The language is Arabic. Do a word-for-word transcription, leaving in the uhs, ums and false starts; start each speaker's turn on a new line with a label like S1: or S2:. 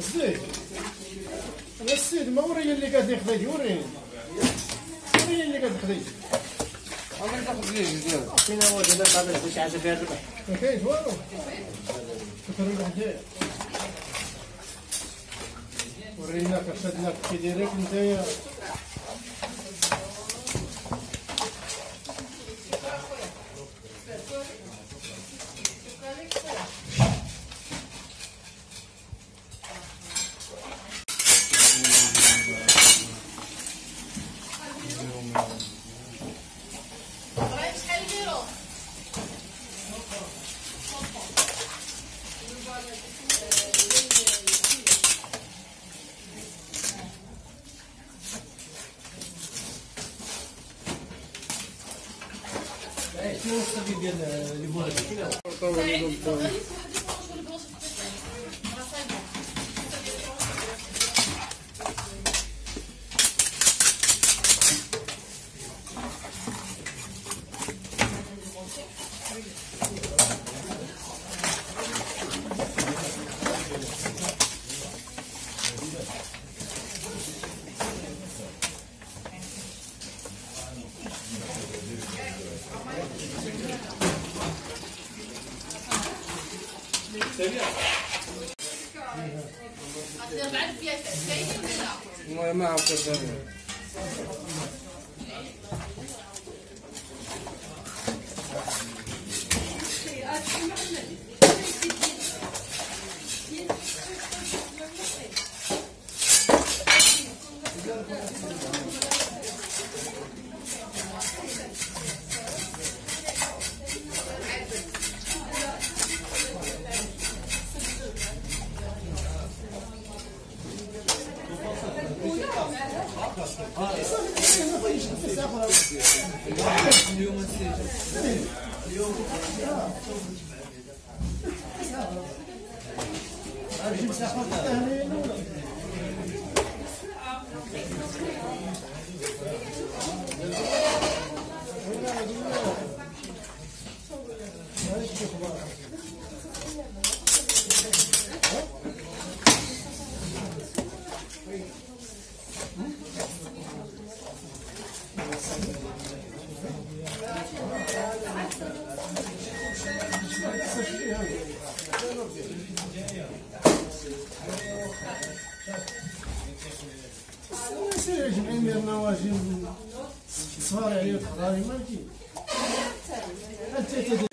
S1: الزيت انا السيد ما وريني اللي قاعد يخدي وريني وريني اللي قاعد يخدي
S2: انا ناخذ ليه ديالو
S3: فينا هو دابا قابل باش عاد فيها الربح
S1: ما كاينش والو شكرا لك جاي وريناك شدناك كي دايرك نتايا شنو الصبي ديال اللي بوها
S2: المهم ما عرفت الدنيا اليوم اليوم
S1: جمعين ديال النواجم صفاري عليه الخضاري ما كاين حتى